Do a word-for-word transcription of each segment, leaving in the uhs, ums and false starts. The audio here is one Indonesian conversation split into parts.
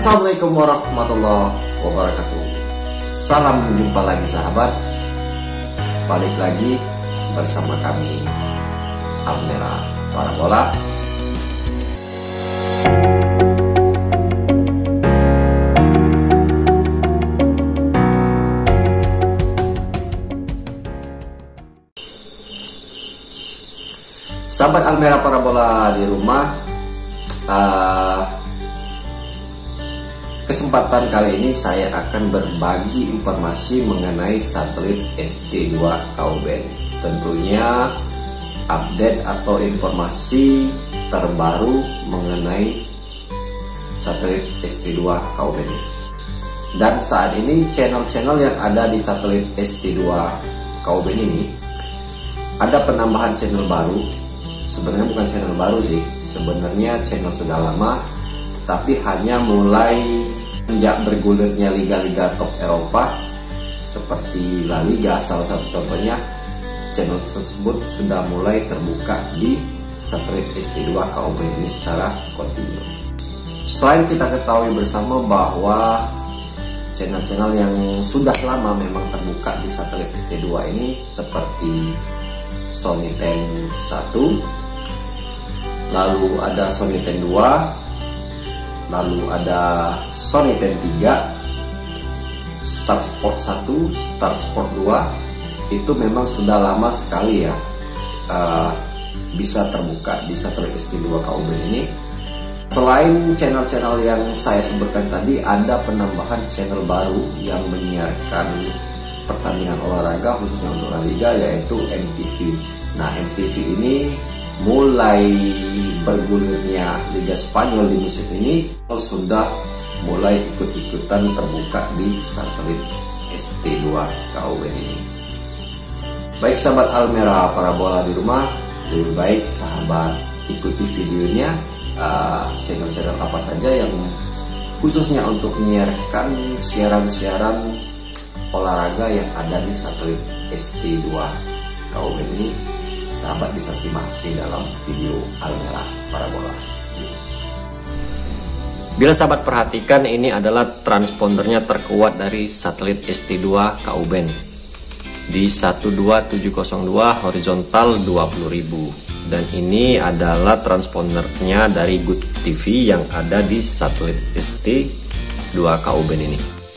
Assalamualaikum warahmatullahi wabarakatuh. Salam jumpa lagi sahabat. Balik lagi bersama kami Almera Parabola. Sahabat Almera Parabola di rumah, uh, kesempatan kali ini saya akan berbagi informasi mengenai satelit S T dua Kauben. Tentunya update atau informasi terbaru mengenai satelit S T dua Kauben. Dan saat ini channel-channel yang ada di satelit S T dua Kauben ini ada penambahan channel baru. Sebenarnya bukan channel baru sih, sebenarnya channel sudah lama, tapi hanya mulai sejak bergulirnya liga-liga top Eropa seperti La Liga salah satu contohnya, channel tersebut sudah mulai terbuka di satelit S T dua Kauben ini secara kontinu. Selain kita ketahui bersama bahwa channel-channel yang sudah lama memang terbuka di satelit S T dua ini seperti Sony Ten satu, lalu ada Sony Ten dua, lalu ada Sony Ten tiga, Star Sport satu, Star Sport dua, itu memang sudah lama sekali ya uh, bisa terbuka di satelit S T dua Kauben ini. Selain channel-channel yang saya sebutkan tadi, ada penambahan channel baru yang menyiarkan pertandingan olahraga khususnya untuk La Liga, yaitu M T V. Nah, M T V ini mulai bergulirnya Liga Spanyol di musim ini sudah mulai ikut-ikutan terbuka di satelit S T dua Kauben ini. Baik sahabat Almera Parabola di rumah, lebih baik sahabat ikuti videonya, uh, channel-channel apa saja yang khususnya untuk menyiarkan siaran-siaran olahraga yang ada di satelit S T dua Kauben ini. Sahabat bisa simak di dalam video Almera Parabola. Bila sahabat perhatikan, ini adalah transpondernya terkuat dari satelit S T dua Kauben di satu dua tujuh nol dua horizontal dua puluh ribu, dan ini adalah transpondernya dari Good T V yang ada di satelit S T dua Kauben ini.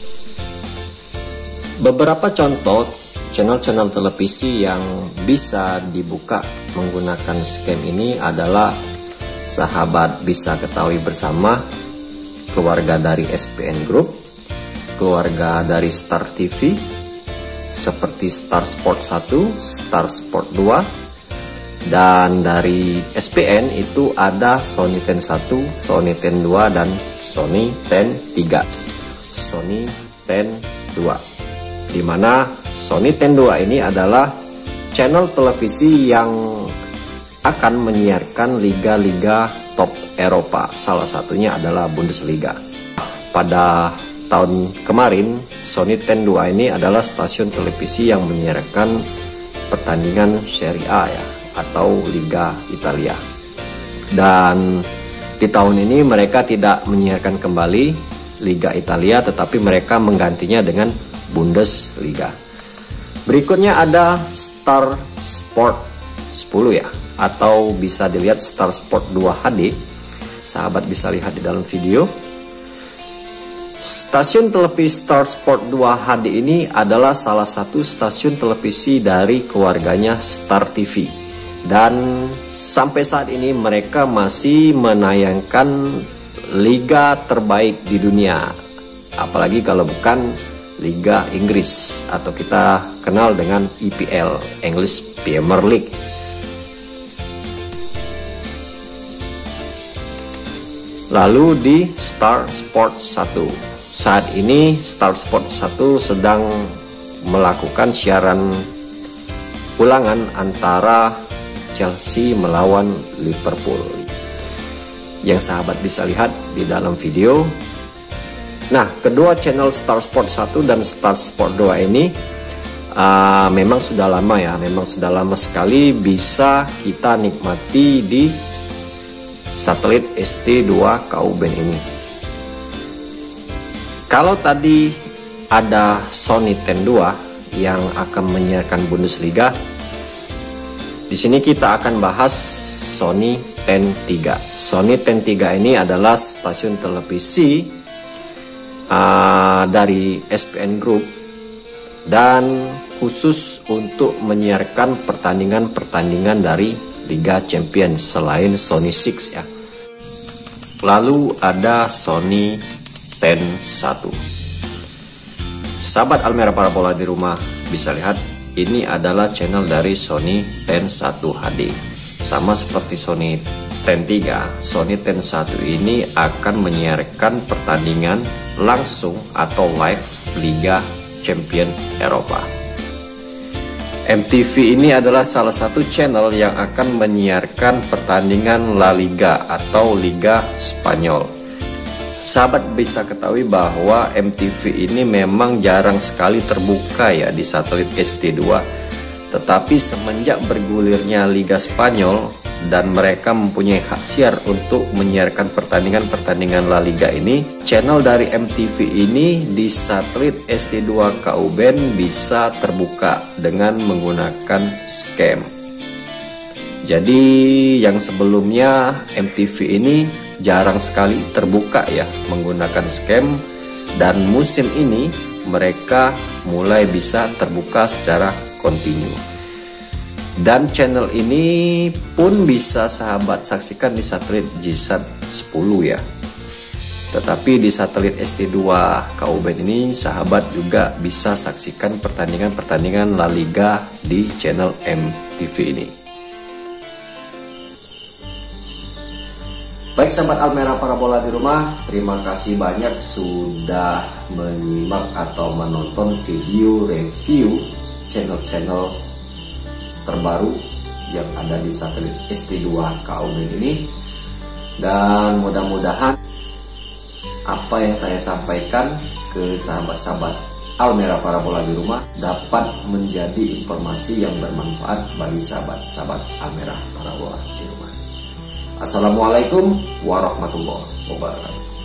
Beberapa contoh channel-channel televisi yang bisa dibuka menggunakan scam ini adalah sahabat bisa ketahui bersama keluarga dari S P N Group, keluarga dari Star T V seperti Star Sport satu, Star Sport dua, dan dari S P N itu ada Sony Ten satu, Sony Ten dua, dan Sony Ten tiga, Sony Ten dua, di mana Sony Ten dua ini adalah channel televisi yang akan menyiarkan liga-liga top Eropa. Salah satunya adalah Bundesliga. Pada tahun kemarin, Sony Ten dua ini adalah stasiun televisi yang menyiarkan pertandingan Serie A ya, atau Liga Italia. Dan di tahun ini mereka tidak menyiarkan kembali Liga Italia, tetapi mereka menggantinya dengan Bundesliga. Berikutnya ada Star Sport sepuluh ya, atau bisa dilihat Star Sport dua H D. Sahabat bisa lihat di dalam video. Stasiun televisi Star Sport dua H D ini adalah salah satu stasiun televisi dari keluarganya Star T V. Dan sampai saat ini mereka masih menayangkan liga terbaik di dunia. Apalagi kalau bukan Liga Inggris, atau kita kenal dengan E P L, English Premier League. Lalu di Star Sport satu, saat ini Star Sport satu sedang melakukan siaran ulangan antara Chelsea melawan Liverpool, yang sahabat bisa lihat di dalam video. Nah, kedua channel Star Sport satu dan Star Sport dua ini uh, memang sudah lama ya, memang sudah lama sekali bisa kita nikmati di satelit S T dua Kauben ini. Kalau tadi ada Sony Ten dua yang akan menyiarkan Bundesliga, di sini kita akan bahas Sony Ten tiga. Sony Ten tiga ini adalah stasiun televisi uh, dari S P N Group dan khusus untuk menyiarkan pertandingan-pertandingan dari Liga Champions selain Sony enam ya. Lalu ada Sony Ten satu. Sahabat Almera Parabola di rumah bisa lihat, ini adalah channel dari Sony Ten satu H D. Sama seperti Sony Ten tiga, Sony Ten satu ini akan menyiarkan pertandingan langsung atau live Liga Champion Eropa. M T V ini adalah salah satu channel yang akan menyiarkan pertandingan La Liga atau Liga Spanyol. Sahabat bisa ketahui bahwa M T V ini memang jarang sekali terbuka ya di satelit S D dua. Tetapi semenjak bergulirnya Liga Spanyol dan mereka mempunyai hak siar untuk menyiarkan pertandingan-pertandingan La Liga ini, channel dari M T V ini di satelit S D dua Kauben bisa terbuka dengan menggunakan scam. Jadi yang sebelumnya M T V ini jarang sekali terbuka ya menggunakan scam, dan musim ini mereka mulai bisa terbuka secara kontinu. Dan channel ini pun bisa sahabat saksikan di satelit G-Sat sepuluh ya. Tetapi di satelit S D dua Kauben ini sahabat juga bisa saksikan pertandingan-pertandingan La Liga di channel M T V ini. Baik sahabat Almera Parabola di rumah, terima kasih banyak sudah menyimak atau menonton video review channel-channel terbaru yang ada di satelit S D dua Kauben ini. Dan mudah-mudahan apa yang saya sampaikan ke sahabat-sahabat Almera Parabola di rumah dapat menjadi informasi yang bermanfaat bagi sahabat-sahabat Almera Parabola di rumah. Assalamualaikum warahmatullahi wabarakatuh.